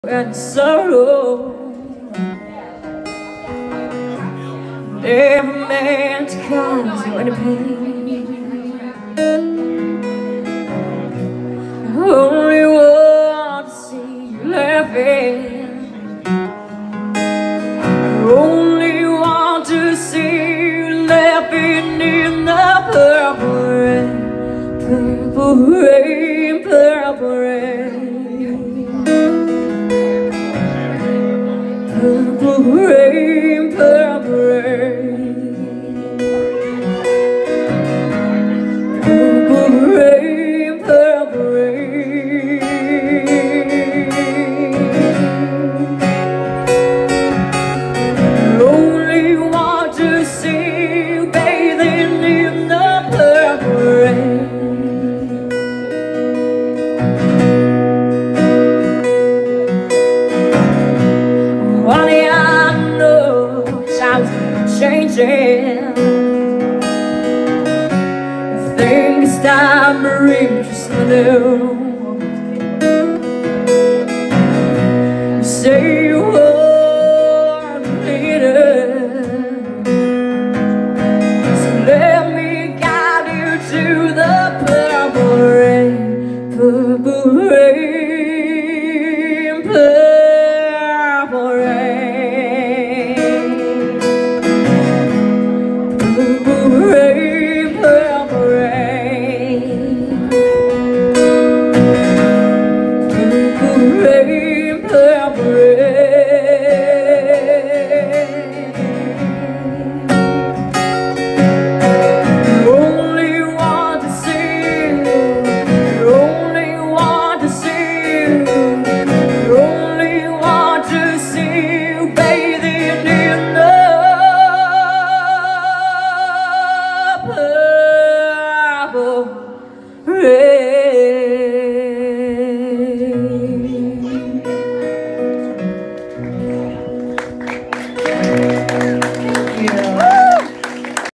and sorrow, never meant to cause you any pain. I only want to see you laughing. I only want to see you laughing in the purple rain, purple rain, purple rain. Purple rain, purple rain, purple rain, purple rain. I only want to see you bathing in the purple rain. Honey, I know times are changing. Things time to reach us new. You say you want to lead us, so let me guide you to the purple rain, purple rain, purple rain, purple rain, purple rain, purple rain, purple rain. You only want to see you, you only want to see you, you only want to see you bathing in the purple rain.